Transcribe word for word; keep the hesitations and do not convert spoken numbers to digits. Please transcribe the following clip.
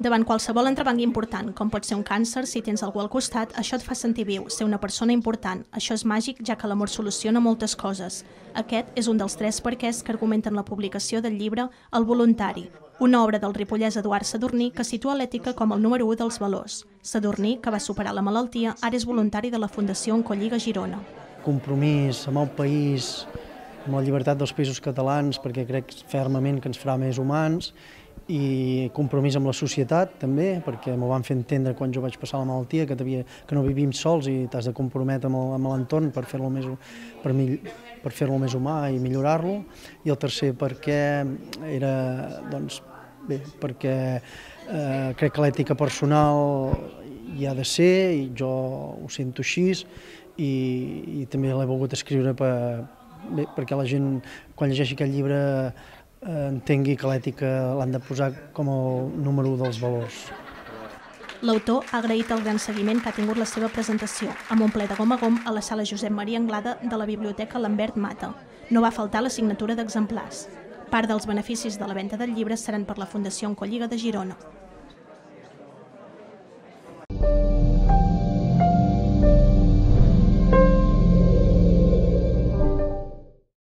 Davant qualsevol entrebanc important, com pot ser un càncer, si tens algú al costat, això et fa sentir viu, ser una persona important. Això és màgic, ja que l'amor soluciona moltes coses. Aquest és un dels tres perquès que argumenten la publicació del llibre El voluntari, una obra del ripollès Eduard Sadurní que situa l'ètica com el número u dels valors. Sadurní, que va superar la malaltia, ara és voluntari de la Fundació Oncolliga Girona. Compromís amb el país, amb la llibertat dels països catalans, perquè crec fermament que ens farà més humans, i compromís amb la societat també, perquè m'ho van fer entendre quan jo vaig passar la malaltia, que, havia, que no vivim sols i t'has de comprometre amb l'entorn per fer-lo més, per, per fer-lo més humà i millorar-lo. I el tercer perquè era, doncs, bé, perquè eh, crec que l'ètica personal hi ha de ser, i jo ho sento així, i, i també l'he volgut escriure per, bé, perquè la gent, quan llegeixi aquest llibre, entengui que l'ètica l'han de posar com el número u dels valors. L'autor ha agraït el gran seguiment que ha tingut la seva presentació, amb un ple de gom a gom a la sala Josep Maria Anglada de la Biblioteca Lambert Mata. No va faltar la signatura d'exemplars. Part dels beneficis de la venda del llibre seran per la Fundació Oncolliga de Girona.